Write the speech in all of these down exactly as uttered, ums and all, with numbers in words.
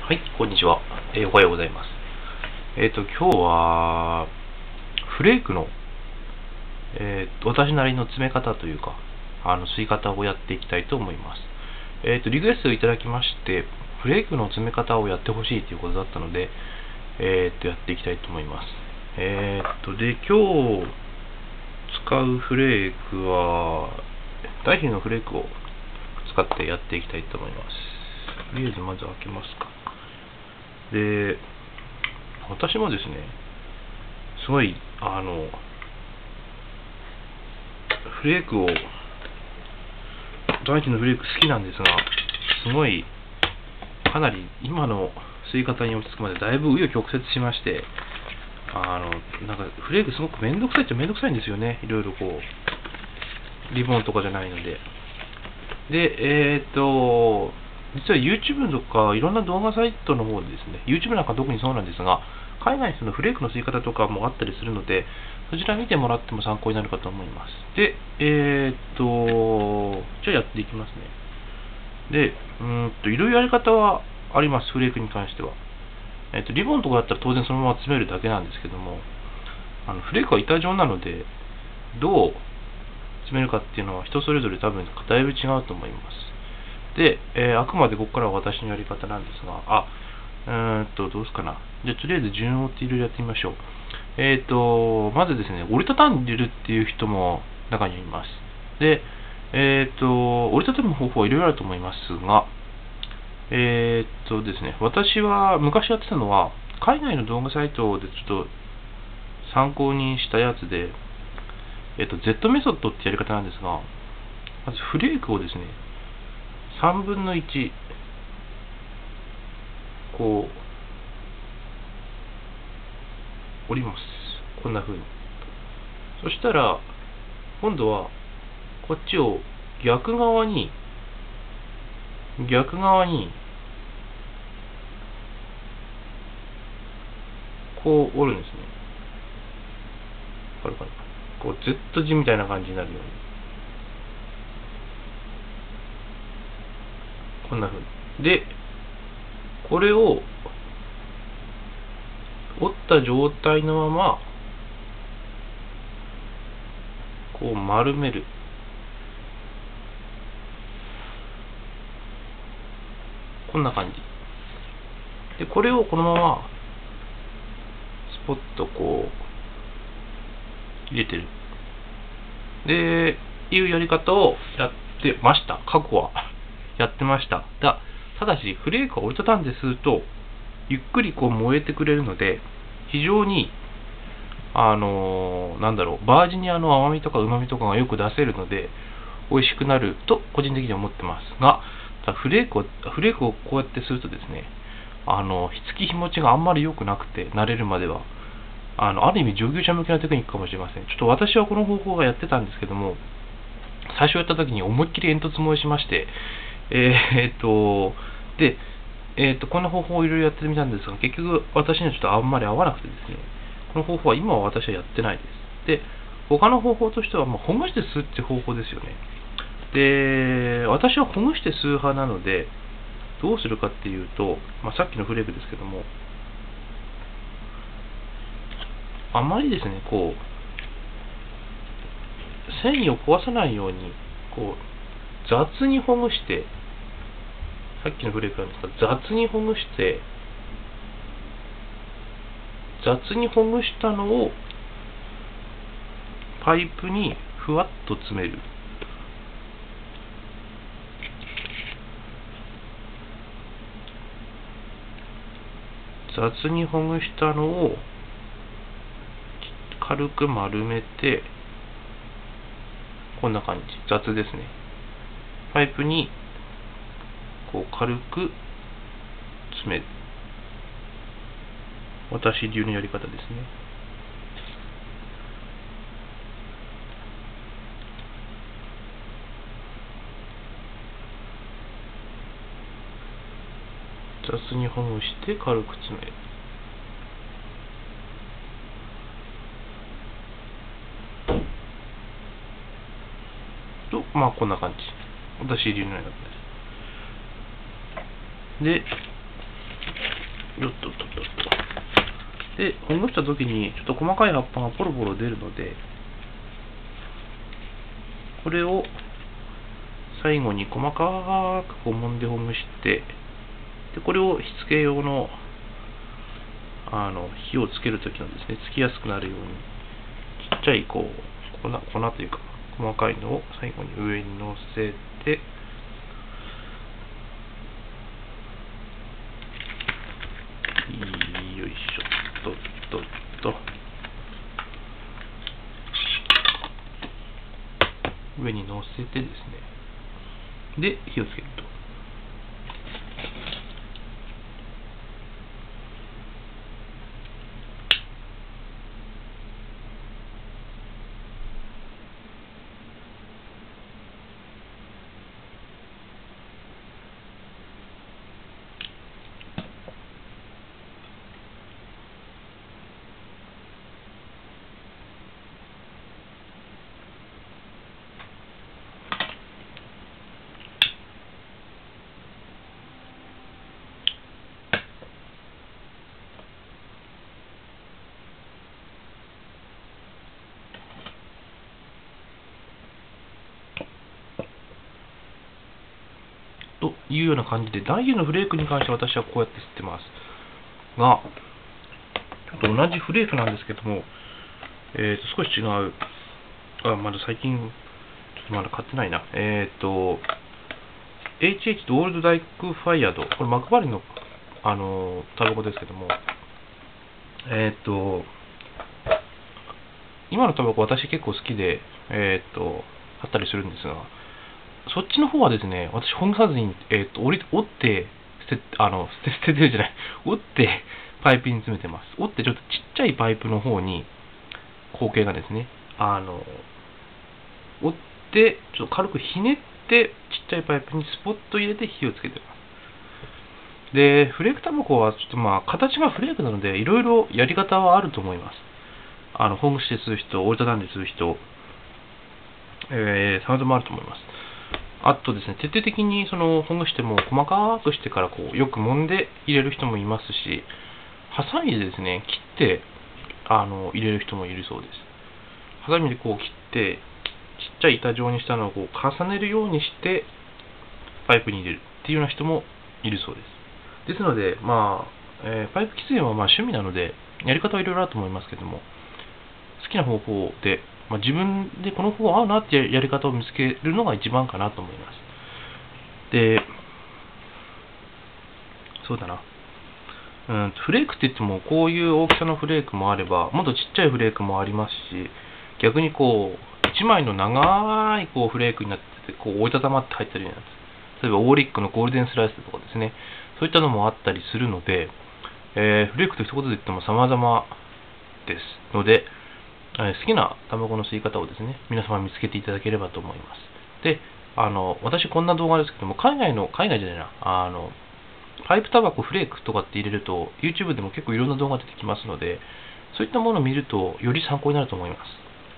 はい、こんにちは。えーおはようございます。えっ、と、今日は、フレークの、えーと、私なりの詰め方というか、あの、吸い方をやっていきたいと思います。えっ、と、リクエストをいただきまして、フレークの詰め方をやってほしいということだったので、えっ、と、やっていきたいと思います。えっ、と、で、今日使うフレークは、ダイヒのフレークを使ってやっていきたいと思います。とりあえずまず開けますか。で、私もですね、すごい、あの、フレークを、大地のフレーク好きなんですが、すごい、かなり今の吸い方に落ち着くまでだいぶ紆余曲折しまして、あの、なんかフレークすごくめんどくさいっちゃめんどくさいんですよね。いろいろこう、リボンとかじゃないので。で、えっ、と、実は YouTube とかいろんな動画サイトの方でですね、YouTube なんか特にそうなんですが、海外のフレークの吸い方とかもあったりするので、そちら見てもらっても参考になるかと思います。で、えっ、と、じゃあやっていきますね。で、うーんと、いろいろやり方はあります、フレークに関しては。えっ、と、リボンとかだったら当然そのまま詰めるだけなんですけども、あのフレークは板状なので、どう詰めるかっていうのは人それぞれ多分だいぶ違うと思います。で、えーあくまでここからは私のやり方なんですが、あ、うーんと、どうすかな。じゃあ、とりあえず順を追っていろいろやってみましょう。えっ、と、まずですね、折りたたんでるっていう人も中にはいます。で、えっ、と、折りたたむ方法はいろいろあると思いますが、えっ、とですね、私は昔やってたのは、海外の動画サイトでちょっと参考にしたやつで、えっ、と、Z メソッドってやり方なんですが、まずフレークをですね、さんぶんのいち、こう、折ります。こんな風に。そしたら、今度は、こっちを逆側に、逆側に、こう折るんですね。わかるかな？こう、Z 字みたいな感じになるように。こんな風に。で、これを、折った状態のまま、こう丸める。こんな感じ。で、これをこのまま、スポッとこう、入れてる。で、いうやり方をやってました。過去はやってました。だただし、フレークを折りたたんですると、ゆっくりこう燃えてくれるので、非常に、あのーなんだろう、バージニアの甘みとか旨みとかがよく出せるので、美味しくなると個人的には思ってますが、ただフレークを、フレークをこうやってするとですね、あの、ひつき日持ちがあんまり良くなくて、慣れるまでは。あの、ある意味上級者向けなテクニックかもしれません。ちょっと私はこの方法がやってたんですけども、最初やった時に思いっきり煙突燃えしまして、えー、っと、で、えー、っと、こんな方法をいろいろやってみたんですが、結局私にはちょっとあんまり合わなくてですね、この方法は今は私はやってないです。で、他の方法としては、まあ、ほぐして吸うって方法ですよね。で、私はほぐして吸う派なので、どうするかっていうと、まあ、さっきのフレークですけども、あまりですね、こう、繊維を壊さないように、こう、雑にほぐして、さっきのフレークなんですが、雑にほぐして、雑にほぐしたのを、パイプにふわっと詰める。雑にほぐしたのを、軽く丸めて、こんな感じ。雑ですね。パイプに、こう軽く詰める。私流のやり方ですね。雑にほぐして軽く詰める。と、まあこんな感じ。私流のやり方です。で、 よっとっとっとっと。で、ほぐしたときに、ちょっと細かい葉っぱがポロポロ出るので、これを最後に細かくこう揉んでほぐして、で、これを火付け用の、あの、火をつけるときのですね、つきやすくなるように、ちっちゃいこう、粉、粉というか、細かいのを最後に上に乗せて、よいしょ、とっとっと。上に乗せてですね。で、火をつけると。というような感じで、ダイユのフレークに関しては私はこうやって吸ってます。が、ちょっと同じフレークなんですけども、えーと、少し違う。あ、まだ最近、ちょっとまだ買ってないな。えーと、エイチエイチ とオールドダイクファイヤード。これマクバリの、あのー、タバコですけども、えーと、今のタバコ私結構好きで、えーと、買ったりするんですが、そっちの方はですね、私、ほぐさずに、えー、と折り折って捨て、あの捨て、捨ててるじゃない、折ってパイプに詰めてます。折ってちょっとちっちゃいパイプの方に、口径がですね、あの、折って、ちょっと軽くひねって、ちっちゃいパイプにスポット入れて火をつけてます。で、フレークタバコは、ちょっとまあ、形がフレークなので、いろいろやり方はあると思います。あの、ほぐして吸う人、折りたたんで吸う人、えー、様々あると思います。あとですね、徹底的にそのほぐしても細かくしてからこうよく揉んで入れる人もいますし、ハサミでですね、切ってあの入れる人もいるそうです。ハサミでこう切って、ちっちゃい板状にしたのをこう重ねるようにしてパイプに入れるっていうような人もいるそうです。ですので、まあ、えー、パイプ喫煙はまあ趣味なので、やり方はいろいろあると思いますけども、好きな方法で、まあ、自分でこの方法合うなっていうやり方を見つけるのが一番かなと思います。で、そうだな。うん、フレークって言っても、こういう大きさのフレークもあれば、もっとちっちゃいフレークもありますし、逆にこう、一枚の長いこうフレークになってて、こう折りたたまって入ってるようなやつ。例えば、オーリックのゴールデンスライスとかですね。そういったのもあったりするので、えー、フレークと一言で言っても様々ですので、好きなタバコの吸い方をですね、皆様見つけていただければと思います。で、あの、私こんな動画ですけども、海外の、海外じゃないな、あの、パイプタバコフレークとかって入れると、YouTube でも結構いろんな動画出てきますので、そういったものを見ると、より参考になると思います。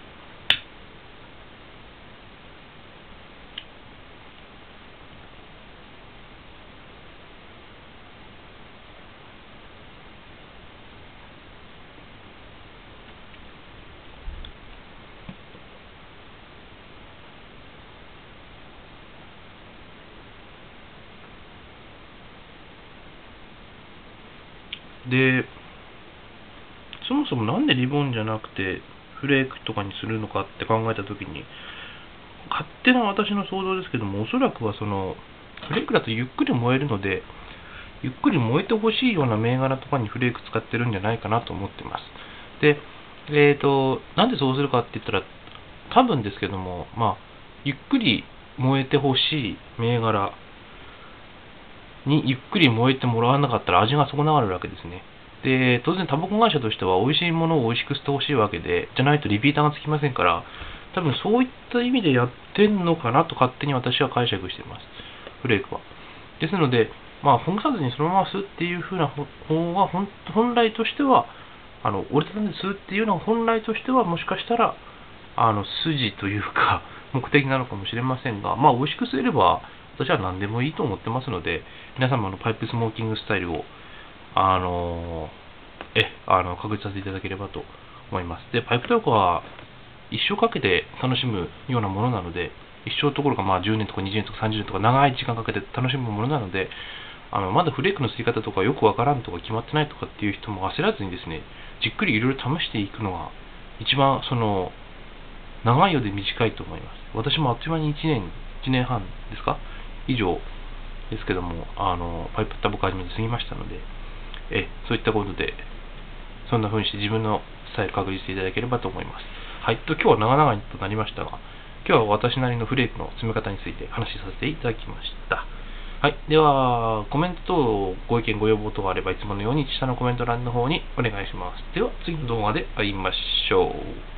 で、そもそもなんでリボンじゃなくてフレークとかにするのかって考えたときに、勝手な私の想像ですけども、おそらくはその、フレークだとゆっくり燃えるので、ゆっくり燃えてほしいような銘柄とかにフレーク使ってるんじゃないかなと思ってます。で、えーと、なんでそうするかって言ったら、多分ですけども、まあ、ゆっくり燃えてほしい銘柄にゆっくり燃えてもらわなかったら味が損なわれるわけですね。で、当然タバコ会社としては美味しいものを美味しく吸ってほしいわけで、じゃないとリピーターがつきませんから、多分そういった意味でやってんのかなと勝手に私は解釈しています。フレークは。ですので、まあ、ほぐさずにそのまま吸うっていう風な方が本、本来としては、あの、折りたたんで吸うっていうのが本来としては、もしかしたら、あの、筋というか、目的なのかもしれませんが、まあ、美味しく吸えれば、私は何でもいいと思ってますので、皆様のパイプスモーキングスタイルを、 あのー、え、あの、確立させていただければと思います。で、パイプトークは一生かけて楽しむようなものなので、一生どころかまあじゅうねんとかにじゅうねんとかさんじゅうねんとか長い時間かけて楽しむものなので、あのまだフレークの吸い方とかよくわからんとか決まってないとかっていう人も焦らずにですね、じっくりいろいろ試していくのが一番その長いようで短いと思います。私もあっという間にいちねん、いちねんはんですか以上ですけども、あのパイプタブを始めて過ぎましたので、えそういったことで、そんな風にして自分のスタイル確立していただければと思います。はい、と今日は長々となりましたが、今日は私なりのフレークの詰め方について話しさせていただきました。はい、では、コメント等、ご意見、ご要望等があれば、いつものように下のコメント欄の方にお願いします。では、次の動画で会いましょう。